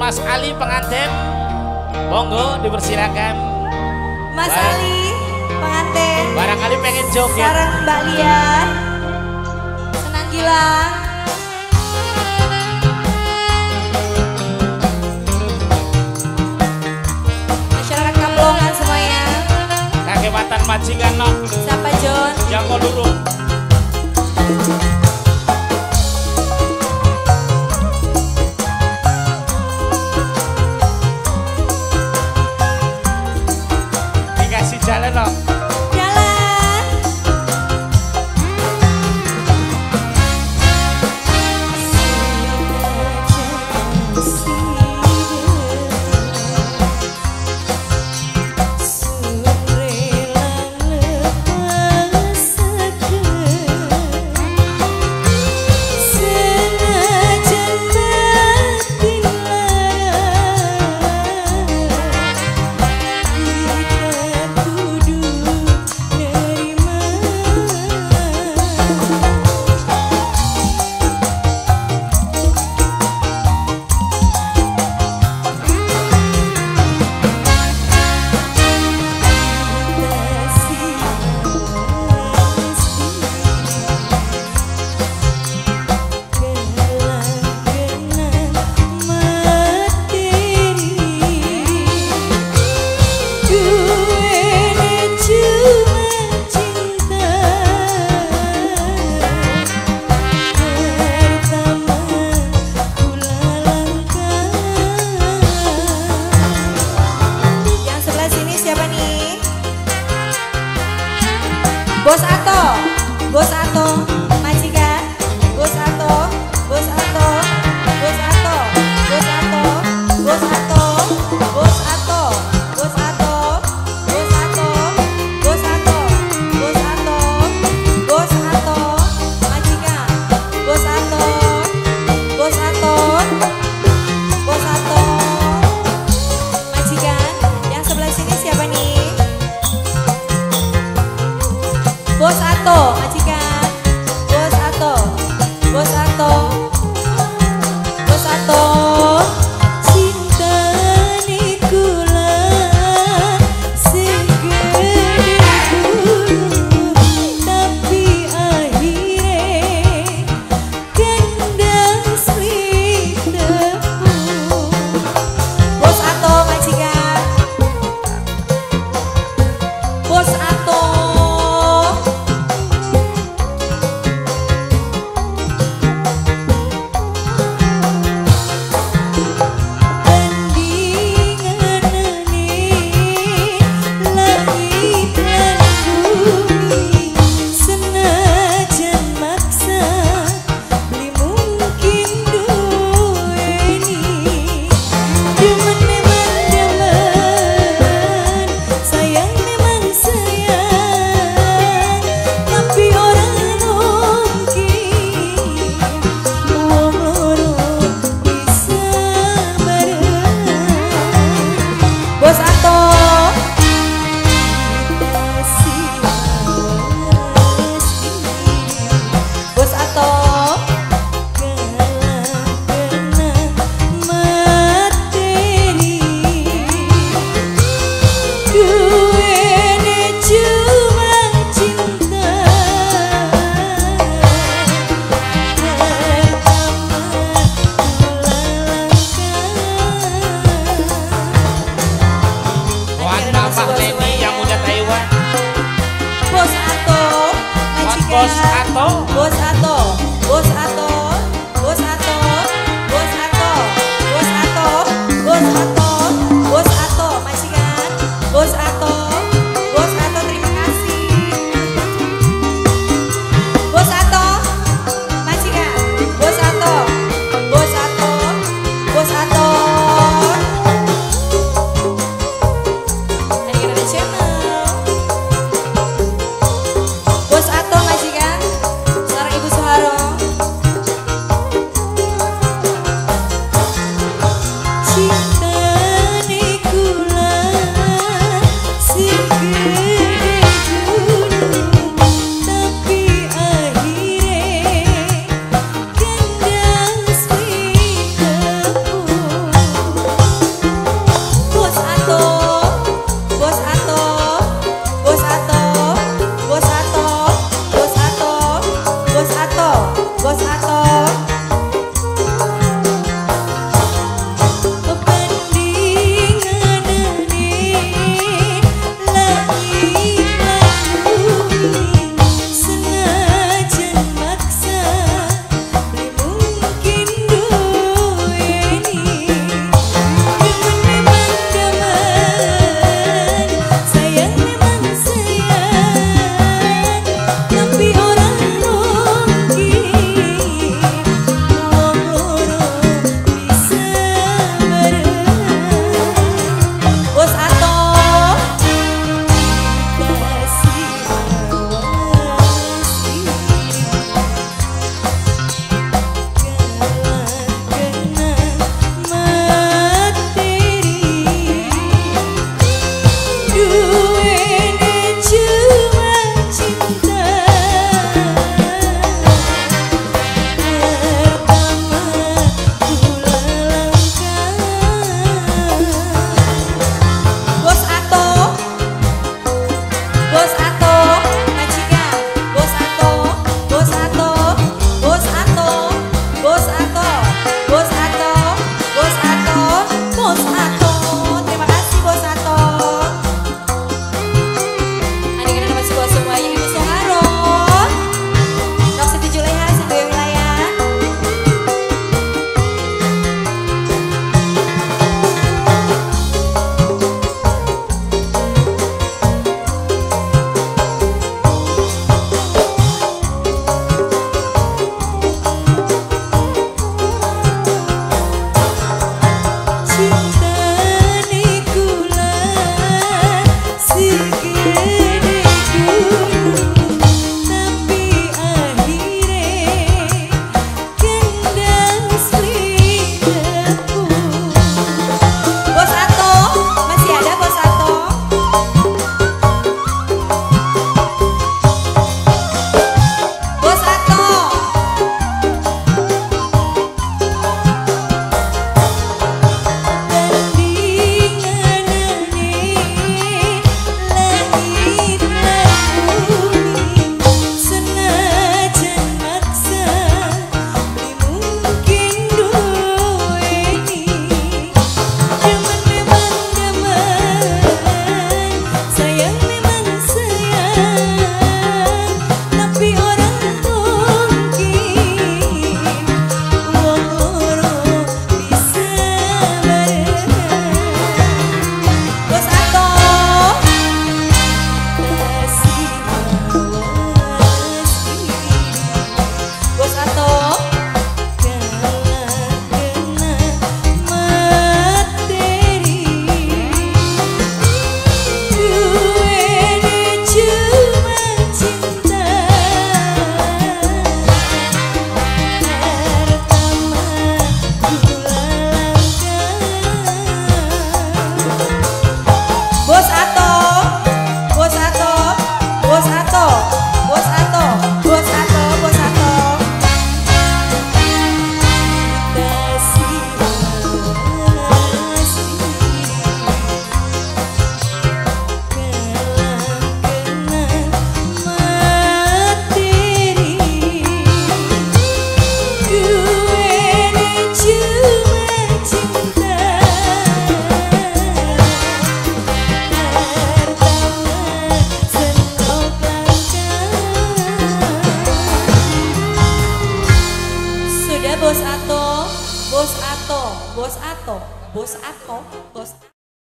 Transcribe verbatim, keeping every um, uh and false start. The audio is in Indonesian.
Mas Ali pengantin, monggo dipersilakan. Mas Barang, Ali pengantin. Barangkali pengen joget. Sarang Mbak Lia, senang gilang. Masyarakat Kamplongan semuanya. Kakewatan majikan no. Siapa John? Joko Lurung. Dikasih jalan no. Jalan. Bos Ato, Bos Ato, majikan, Bos Ato, Bos Ato, Bos Ato, Bos Ato, Bos Ato, Bos Ato, Bos Ato, Bos Ato, Bos Ato, Bos Ato, Bos Ato, majikan, Bos Ato, Bos Ato, Bos Ato, majikan. Yang sebelah sini siapa nih? Bos Ato, majikan. Bos Ato, Bos Ato, Bos Ato. Cinta nikula segede gunung, tapi akhirnya kandas litemu. Bos Ato, majikan. Bos Ato. Bos Ato, Bos Ato, Bos Ato, Bos Ato, Bos Ato, Bos Ato, Bos Ato, Bos Ato, majikan, Bos Ato, Bos Ato, terima kasih. Bos Ato, majikan, Bos Ato, Bos Ato, Bos Ato. Bos Ato, majikan, seorang Ibu Soeharo. Bos Ato. Bos Ato, Bos Ato, Bos Ato, Bos Ato, Bos